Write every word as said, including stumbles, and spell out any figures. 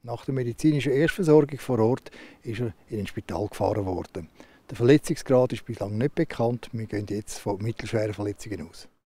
Nach der medizinischen Erstversorgung vor Ort ist er in ein Spital gefahren worden. Der Verletzungsgrad ist bislang nicht bekannt. Wir gehen jetzt von mittelschweren Verletzungen aus.